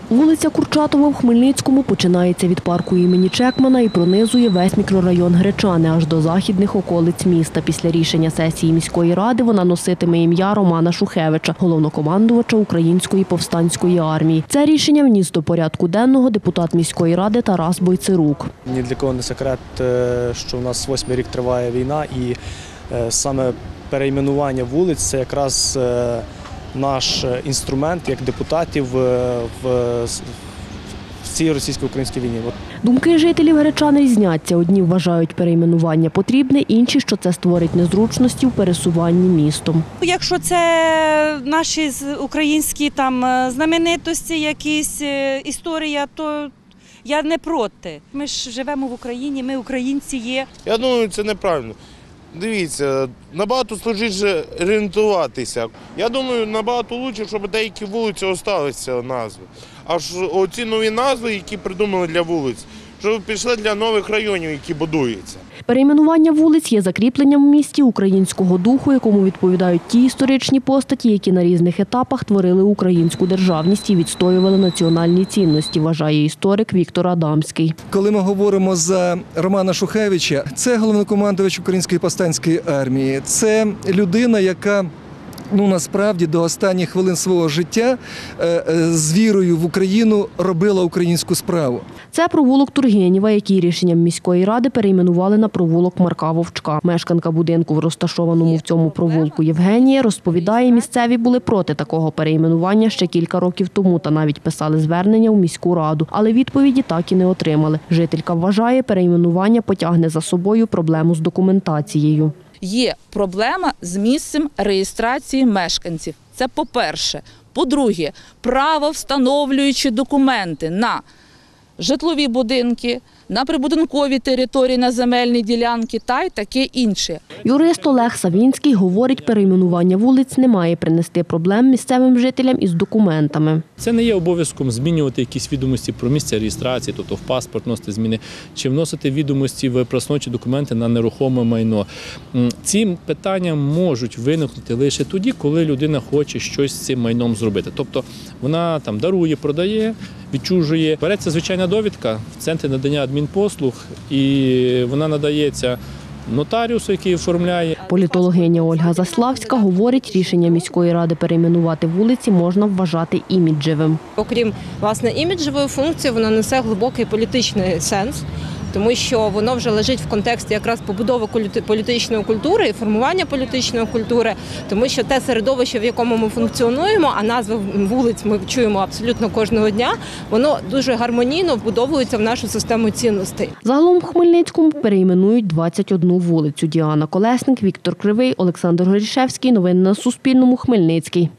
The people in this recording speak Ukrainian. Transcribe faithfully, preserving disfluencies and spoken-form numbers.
Вулиця Курчатова в Хмельницькому починається від парку імені Чекмана і пронизує весь мікрорайон Гречани аж до західних околиць міста. Після рішення сесії міської ради вона носитиме ім'я Романа Шухевича, головнокомандувача Української повстанської армії. Це рішення вніс до порядку денного депутат міської ради Тарас Бойцирук. Ні для кого не секрет, що у нас восьмий рік триває війна, і саме перейменування вулиць – це якраз наш інструмент як депутатів в цій російсько-українській війні. Думки жителів Гречан різняться. Одні вважають перейменування потрібне, інші, що це створить незручності в пересуванні містом. Якщо це наші українські там знаменитості, якісь історія, то я не проти. Ми ж живемо в Україні, ми українці є. Я думаю, це неправильно. Дивіться, набагато служіше орієнтуватися. Я думаю, набагато краще, щоб деякі вулиці залишилися назви. А ж оці нові назви, які придумали для вулиць, щоб пішли для нових районів, які будуються. Перейменування вулиць є закріпленням в місті українського духу, якому відповідають ті історичні постаті, які на різних етапах творили українську державність і відстоювали національні цінності, вважає історик Віктор Адамський. Коли ми говоримо за Романа Шухевича, це головнокомандувач Української повстанської армії. Це людина, яка Ну, насправді, до останніх хвилин свого життя з вірою в Україну робила українську справу. Це провулок Тургенєва, який рішенням міської ради перейменували на провулок Марка Вовчка. Мешканка будинку, розташованому в цьому провулку, Євгенія, розповідає, місцеві були проти такого перейменування ще кілька років тому та навіть писали звернення у міську раду. Але відповіді так і не отримали. Жителька вважає, перейменування потягне за собою проблему з документацією. Є проблема з місцем реєстрації мешканців. Це по-перше. По-друге, право встановлюючи документи на житлові будинки, на прибудинкові території, на земельні ділянки та й таке інше. Юрист Олег Савінський говорить, перейменування вулиць не має принести проблем місцевим жителям із документами. Це не є обов'язком змінювати якісь відомості про місце реєстрації, тобто в паспорт вносити зміни, чи вносити відомості в правоустановчі документи на нерухоме майно. Ці питання можуть виникнути лише тоді, коли людина хоче щось з цим майном зробити. Тобто вона там дарує, продає, відчужує. Береться звичайна довідка в центрі надання адмінпослуг, і вона надається нотаріусу, який оформляє. Політологиня Ольга Заславська говорить, рішення міської ради перейменувати вулиці можна вважати іміджевим. Окрім, власне, іміджевої функції, воно несе глибокий політичний сенс, тому що воно вже лежить в контексті якраз побудови політичної культури і формування політичної культури, тому що те середовище, в якому ми функціонуємо, а назви вулиць ми чуємо абсолютно кожного дня, воно дуже гармонійно вбудовується в нашу систему цінностей. Загалом в Хмельницькому перейменують двадцять одну вулицю. Діана Колесник, Віктор Кривий, Олександр Горішевський. Новини на Суспільному. Хмельницький.